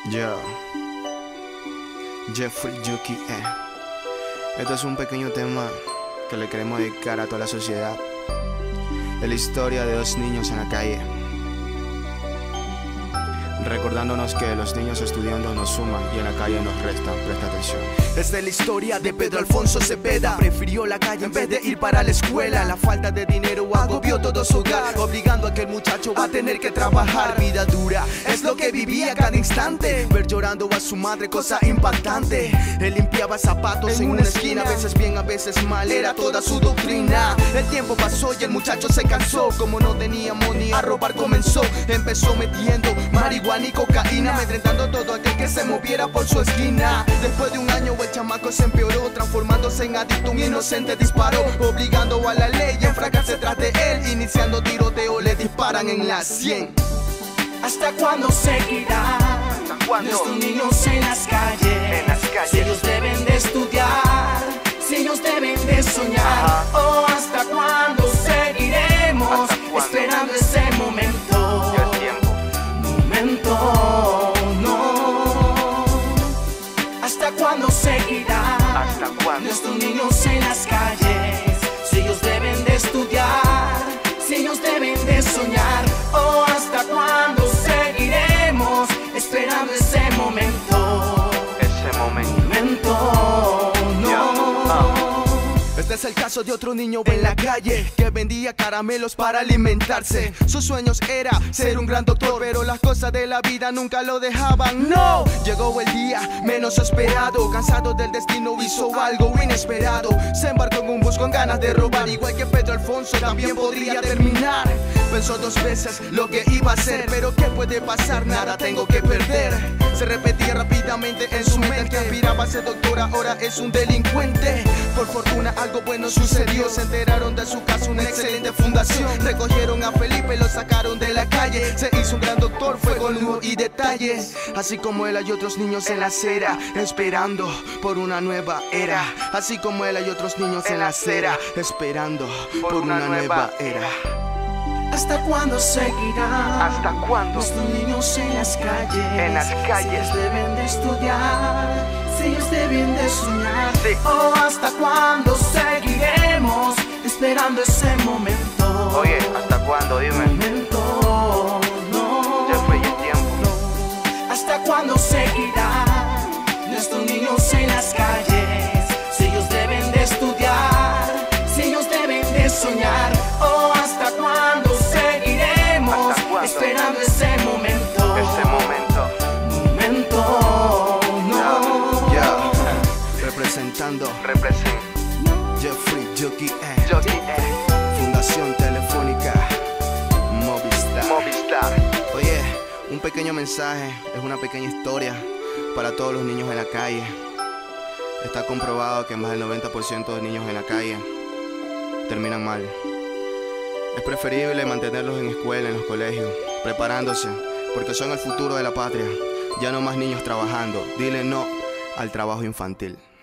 Yo, Jeffrey Yuki. Esto es un pequeño tema que le queremos dedicar a toda la sociedad. Es la historia de dos niños en la calle, recordándonos que los niños estudiando nos suman y en la calle nos restan. Presta atención. Es de la historia de Pedro Alfonso Cepeda. Prefirió la calle en vez de ir para la escuela. La falta de dinero agobió todo su hogar, obligando a aquel muchacho a tener que trabajar. Vida dura es lo que vivía cada instante. Ver llorando a su madre, cosa impactante. Él limpiaba zapatos en una esquina, a veces bien, a veces mal, era toda su doctrina. El tiempo pasó y el muchacho se cansó. Como no tenía money, a robar comenzó. Empezó metiendo marihuana y cocaína, amedrentando todo aquel que se moviera por su esquina. Después de un año el chamaco se empeoró, transformándose en adicto. Un inocente disparó, obligando a la ley a enfracarse tras de él. Iniciando tiroteo, le disparan en la 100. ¿Hasta cuándo seguirá? Nuestros niños en las calles? Si ellos deben de estudiar, si ellos deben de soñar. Oh, ¿hasta cuándo seguiremos esperando ese momento? No. ¿Hasta cuándo seguirá? Nuestros niños en las calles? Si ellos deben de estudiar, si ellos deben de soñar. Oh, ¿hasta cuándo seguiremos esperando ese momento? Este es el caso de otro niño en la calle que vendía caramelos para alimentarse. Sus sueños era ser un gran doctor, pero las cosas de la vida nunca lo dejaban. No, llegó el día menos esperado. Cansado del destino hizo algo inesperado. Se embarcó en un bus con ganas de robar. Igual que Pedro Alfonso también podría terminar. Pensó dos veces lo que iba a hacer, pero ¿qué puede pasar? Nada tengo que perder. Se repetía rápidamente en su mente. El que aspiraba a ser doctor ahora es un delincuente. Por fortuna algo bueno sucedió. Se enteraron de su caso, una excelente fundación. Recogieron a Felipe, lo sacaron de la calle. Se hizo un gran doctor, fue con lujo y detalles. Así como él hay otros niños en la acera, esperando por una nueva era. Así como él hay otros niños en la acera, esperando por una nueva era. ¿Hasta cuándo seguirá? ¿Hasta cuándo? Nuestros niños en las calles? En las calles. Si ellos deben de estudiar, si ellos deben de soñar. Sí. Oh, ¿hasta cuándo seguiremos esperando ese momento? Oye, ¿hasta cuándo? Dime. Momento, no. Ya fue el tiempo. ¿Hasta cuándo seguirá? Nuestros niños en las calles? Si ellos deben de estudiar, si ellos deben de soñar. Oh, ¿hasta cuándo seguiremos esperando ese momento? Momento, no. Yo, representando, Jeffrey Yuki. Fundación Telefónica Movistar. Oye, un pequeño mensaje, es una pequeña historia para todos los niños en la calle. Está comprobado que más del 90% de niños en la calle terminan mal. Es preferible mantenerlos en escuela, en los colegios, preparándose, porque son el futuro de la patria. Ya no más niños trabajando. Dile no al trabajo infantil.